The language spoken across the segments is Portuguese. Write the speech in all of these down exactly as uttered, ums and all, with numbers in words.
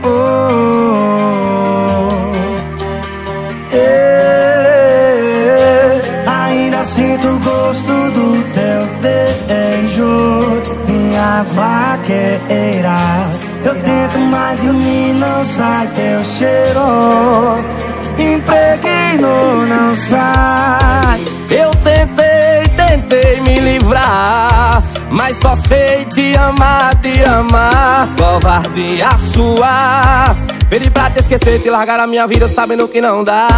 oh, é. Ainda sinto o gosto do teu beijo, minha vaqueira. Eu tento, mas em mim não sai teu cheiro. Impregno, não sai. Eu tentei, tentei me livrar, mas só sei te amar, te amar. Covardia sua, pedi pra te esquecer, te largar a minha vida sabendo que não dá.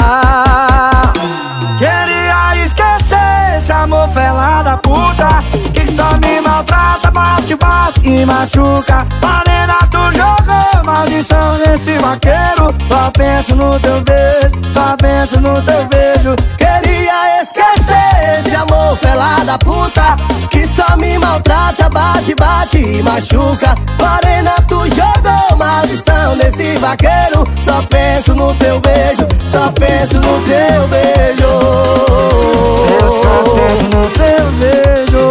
Queria esquecer esse amor fela da puta que só me maltrata, bate, bate e machuca. Morena, tu jogou maldição nesse vaqueiro. Só penso no teu beijo, só penso no teu beijo. Queria esquecer esse amor fela da puta que só me maltrata, bate, bate e machuca. Morena, tu jogou maldição nesse vaqueiro. Só penso no teu beijo, só penso no teu beijo. Eu só penso no teu beijo.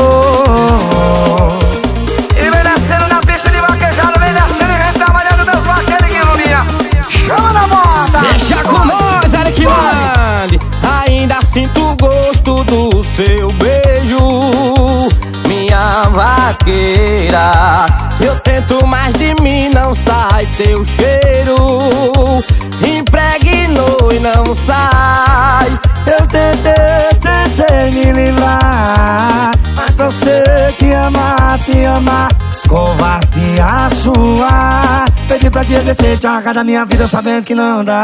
E vem descendo na pista de vaquejada, vem descendo e vem trabalhando meus vaqueiros que iluminha. Chama na moda. Deixa com nós, Eric Land. Ainda sinto o gosto do seu beijo, minha vaqueira. Eu tento, mas de mim não sai teu cheiro. Impregnou e não sai. Eu tentei, tentei me livrar, mas só sei te amar, te amar. Covardia sua, pedi pra te esquecer, te arrancar da minha vida sabendo que não dá.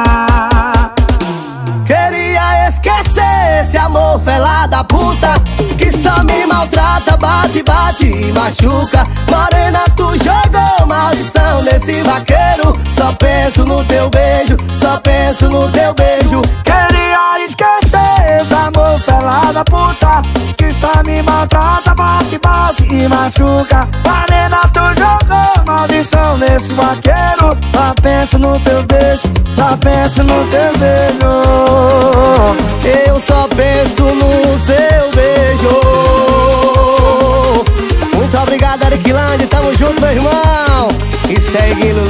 Queria esquecer esse amor fela da puta que só me maltrata, bate, bate e machuca. Morena, tu jogou maldição nesse vaqueiro. Só penso no teu beijo, só penso no teu beijo. Queria esquecer esse amor fela da puta que só me maltrata, bate, bate e machuca. Morena, tu jogou maldição nesse vaqueiro. Só penso no teu beijo, só penso no teu beijo. Eu só penso no seu beijo. Muito obrigado, Eric Land, tamo junto, meu irmão. E segue